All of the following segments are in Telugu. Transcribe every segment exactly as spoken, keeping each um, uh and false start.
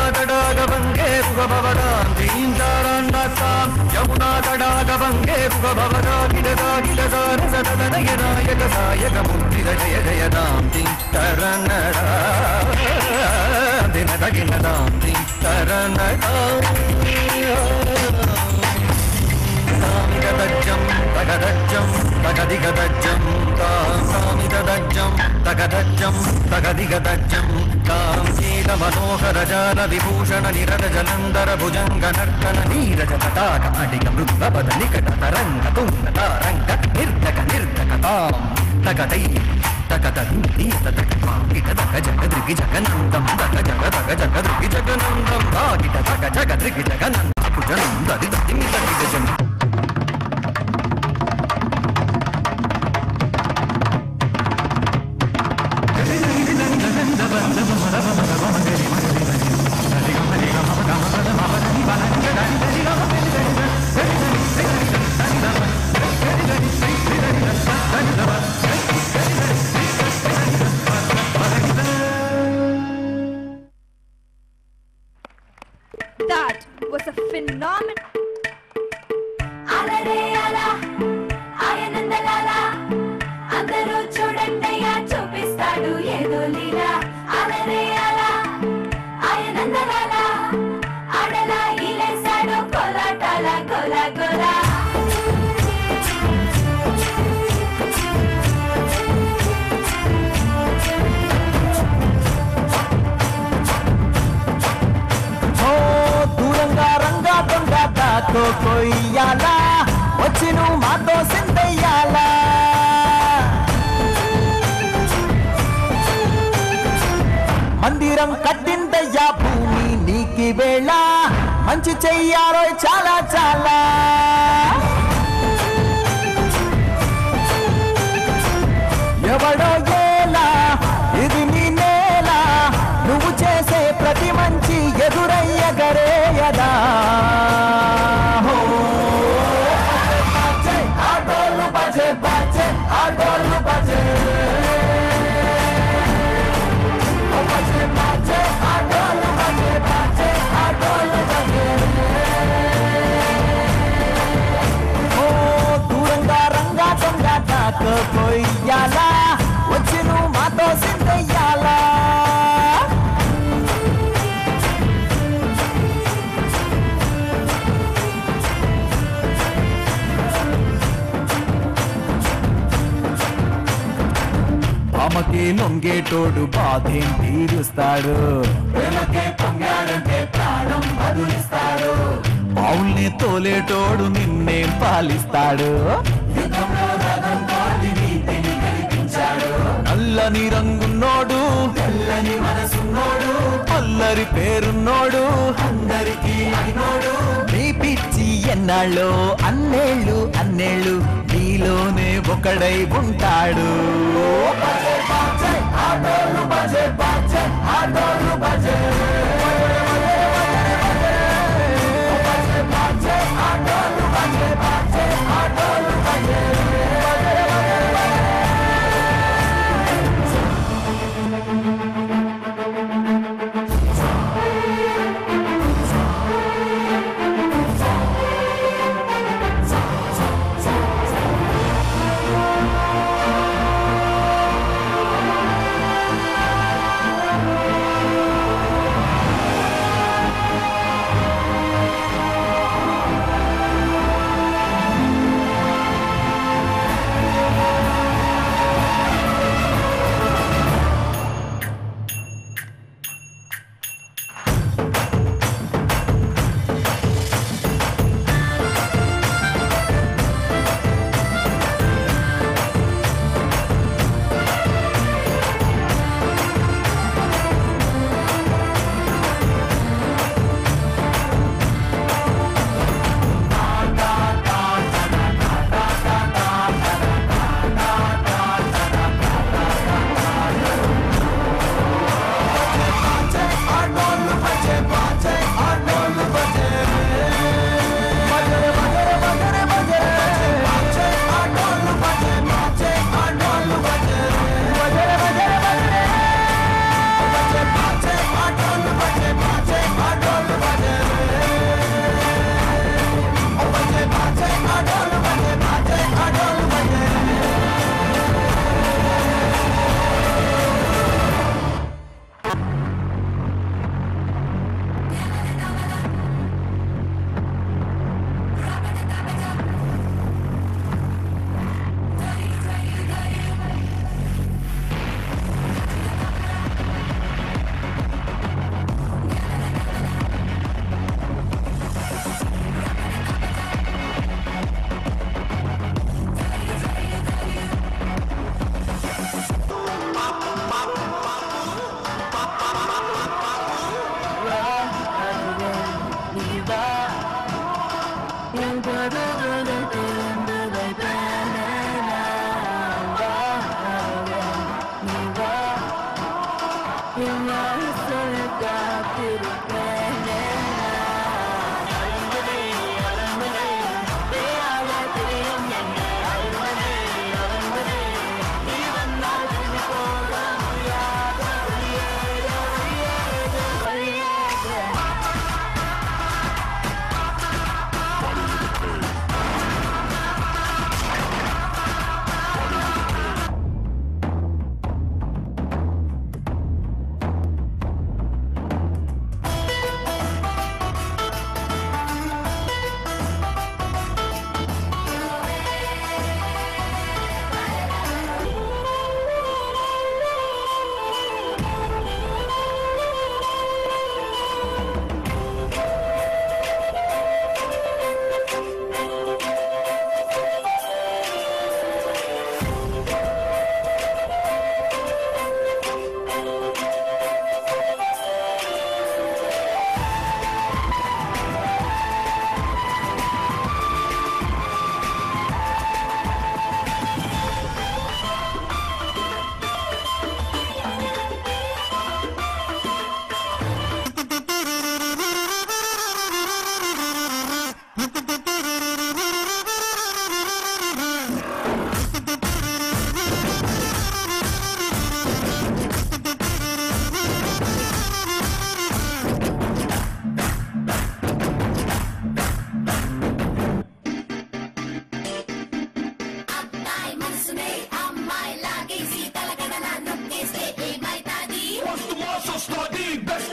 तडागभङ्गे पुगभवदां दीन्दारान्दासां यमुना तडागभङ्गे पुगभवदा गिडदा गिडदारसदनयनायक सायकमुद्रिद जय जयदां दिन्तरनडा दिनदगिनदां दिन्तरनडा सामिदज्जं तगदज्जं तगदिगदज्जं सामिदज्जं तगदज्जं तगदिगदज्जं तां शीलमनोहरजाल विभूषण निरज जलन्धर भुजङ्ग नर्तन नीरज तटाक अडिग मृद्भवद निकट तरङ्ग तुङ्ग तारङ्ग निर्धक निर्धकतां तगदै तगदीत तकमाकिट तक जग दृगि जगनन्दं तक जग तक जग दृगि जगनन्दं भागिट तक जग दृगि जगनन्दं कुजनं ददि ददि मिदि गजनं That was a phenomenal. Alare ala, ayanandalala, andaru chudandaya chupistadu edo leela. Alare ala, ayanandalala, adala ilesadu kolatala kola kola. तो कोइयाला वचिनु मातो सिंदयाला मंदिरं कट्टिंदయ్యా భూమి నీకి వేళ మంచి చెయ్యారో చాలా చాలా ఎవడో ఏలా ఇది నీ నేల నువ్వు చేసే ప్రతి మంచి ఎదురయ్యగరేయదా కొయ్యాలా వచ్చిను మాతో సిందయ్యాలా అమ్మకి లొంగేటోడు బాధేం తీరుస్తాడు పావుల్ని తోలేటోడు నిన్నేం పాలిస్తాడు నల్లని రంగున్నోడు తెల్లని మనసున్నోడు అల్లరి పేరున్నోడు అందరికీ అయినోడు నీ పిచ్చి ఎన్నాళ్ళో అన్నేళ్ళు అన్నేళ్ళు నీలోనే ఒకడై ఉంటాడు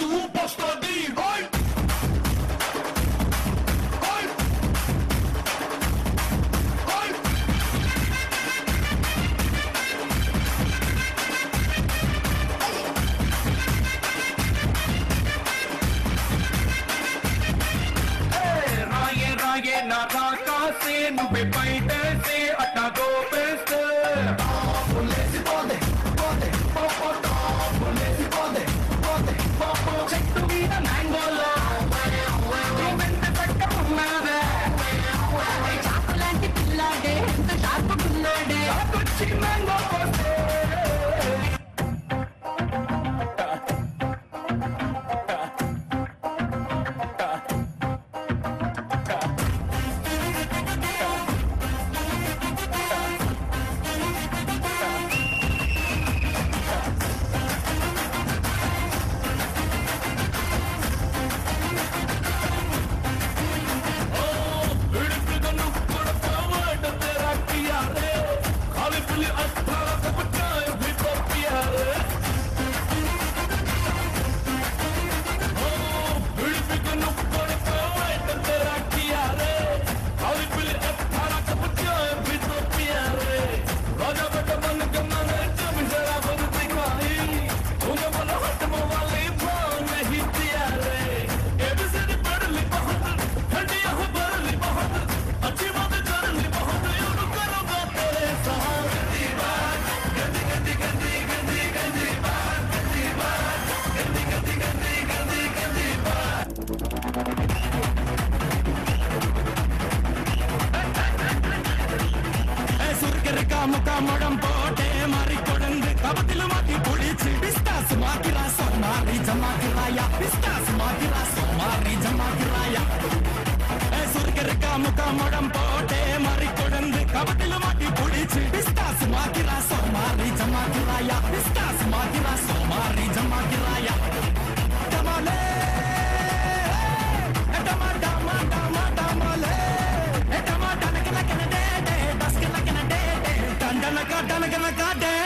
నువ్వే బయటేసి అట్టా గోపేస్తే చెట్టు మీద మ్యాంగోలో ఉన్నదే చాకు లాంటి పిల్లాడే ఎంత షార్పుకున్నాడే వచ్చి మ్యాంగో పోస్తే முடம் போட்டே மாறி கொடந்து கபத்தில மாட்டி புடிச்சு பிஸ்தாஸ் மாத்திரா சோமாரி ஜமாக்கிராயா பிஸ்தாஸ் மாத்திரா சோமாரி ஜமாக்கிராயா ஏ சுர்கர்கா முகா முடம் போட்டே மாறி கொடந்து கபத்தில மாட்டி புடிச்சு பிஸ்தாஸ் மாத்திரா சோமாரி ஜமாக்கிராயா பிஸ்தாஸ் மாத்திரா சோமாரி ஜமாக்கிராயா டமாலே டமா டமா டமா டமாலே டமா டனக்கன கன டே டே டஸ்கன கன டே டே டண்டனக டனகன கா டே